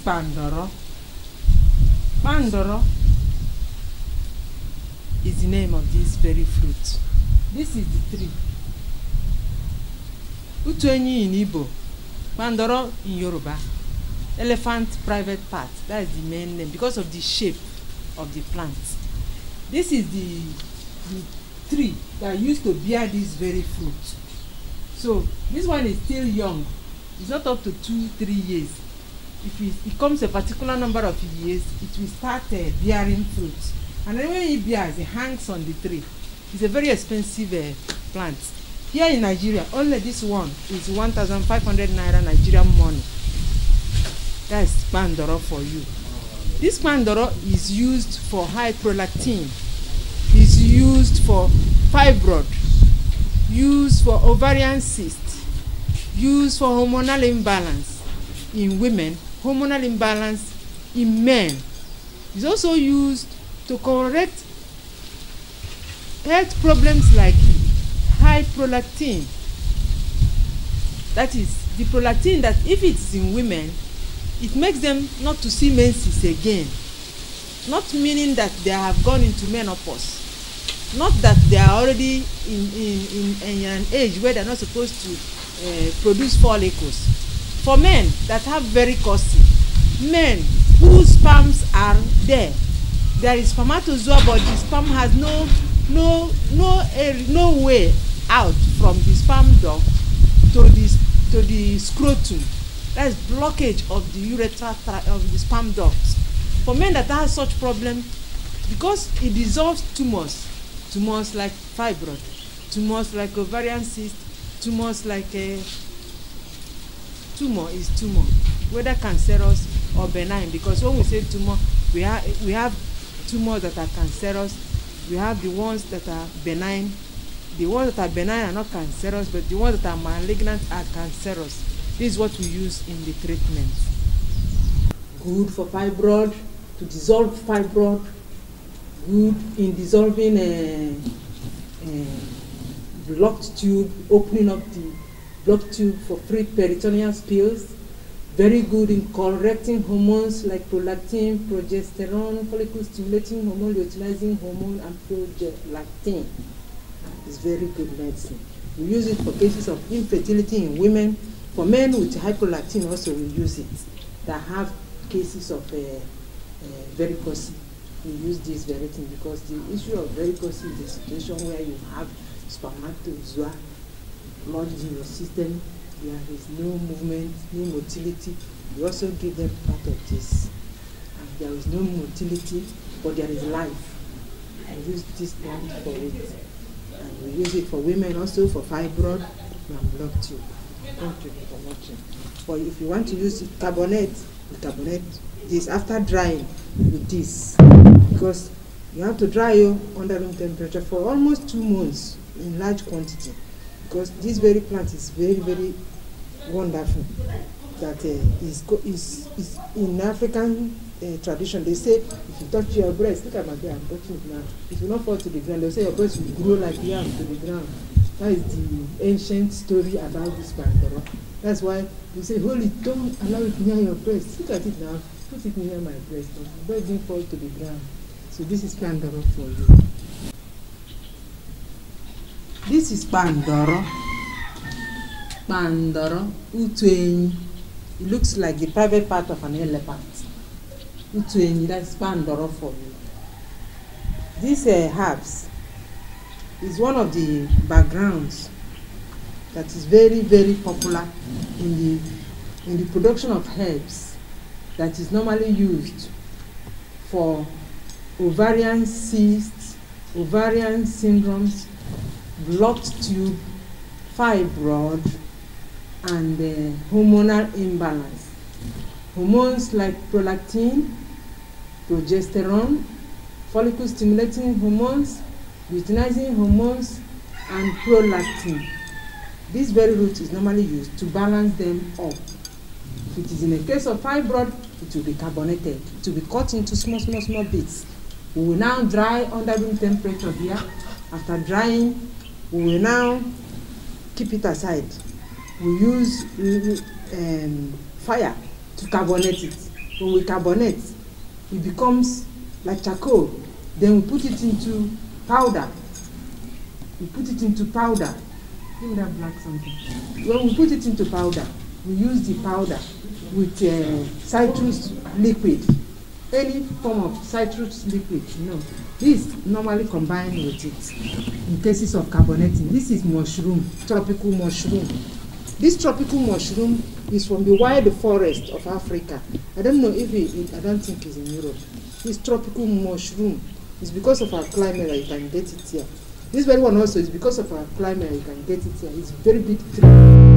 Pandoro. Pandoro is the name of this very fruit. This is the tree. Utuenyi in Igbo, Pandoro in Yoruba. Elephant private part, that is the main name because of the shape of the plant. This is the tree that used to bear this very fruit. So this one is still young. It's not up to 2-3 years. If it becomes a particular number of years, it will start bearing fruit. And then when it bears, it hangs on the tree. It's a very expensive plant. Here in Nigeria, only this one is 1,500 naira Nigerian money. That's Pandoro for you. This Pandoro is used for high prolactin. It's used for fibroid, used for ovarian cyst, used for hormonal imbalance in women, hormonal imbalance in men. It's also used to correct health problems like high prolactin. That is the prolactin that if it's in women, it makes them not to see menses again. Not meaning that they have gone into menopause. Not that they are already in an age where they're not supposed to produce follicles. For men that have varicose, men whose sperms are there is spermatozoa, but the sperm has no way out from the sperm duct to the scrotum. That's blockage of the urethra of the sperm ducts. For men that have such problem, because it dissolves tumors like fibroid, tumors like ovarian cyst, tumors like tumor is tumor, whether cancerous or benign. Because when we say tumor, we have tumors that are cancerous, we have the ones that are benign. The ones that are benign are not cancerous, but the ones that are malignant are cancerous. This is what we use in the treatment. Good for fibroid, to dissolve fibroid, good in dissolving blocked tube, opening up the blocked tube for free peritoneal spills, very good in correcting hormones like prolactin, progesterone, follicle stimulating hormone, luteinizing hormone, and prolactin. It's very good medicine. We use it for cases of infertility in women. For men with high prolactin also we use it, that have cases of varicose. We use this very thing because the issue of varicose is a situation where you have spermatozoa lodged in your system, there is no movement, no motility. We also give them part of this. And there is no motility, but there is life. We use this plant for it. And we use it for women also, for fibroid and blocked tube. Thank you for watching. But if you want to use it, carbonate this after drying with this, because you have to dry you under room temperature for almost 2 months in large quantity, because this very plant is very, very wonderful. That is in African tradition. They say if you touch your breast, look at my hair, I'm touching it now. It will not fall to the ground. They say your breast will grow like yam to the ground. That is the ancient story about this Pandoro. That's why we say, hold it, don't allow it near your breast. Look at it now, put it near my breast. The breast didn't fall to the ground. So this is Pandoro for you. This is Pandoro. Pandoro, Utuenyi. It looks like the private part of an elephant. Utuenyi, that's Pandoro for you. These herbs is one of the backgrounds that is very, very popular in the production of herbs that is normally used for ovarian cysts, ovarian syndromes, blocked tube, fibroid, and hormonal imbalance. Hormones like prolactin, progesterone, follicle stimulating hormones, luteinizing hormones, and prolactin. This very root is normally used to balance them up. If it is in a case of fibroid, it will be carbonated. It will be cut into small bits. We will now dry under room temperature here. After drying, we will now keep it aside. We use fire to carbonate it. When we carbonate, it becomes like charcoal. Then we put it into powder. We put it into powder. Give me that black something. When we put it into powder, we use the powder with citrus liquid. Any form of citrus liquid, This normally combined with it in cases of carbonating. This is mushroom, tropical mushroom. This tropical mushroom is from the wild forest of Africa. I don't know if I don't think it's in Europe. This tropical mushroom is because of our climate that you can get it here. This very one also is because of our climate you can get it here. It's very big tree.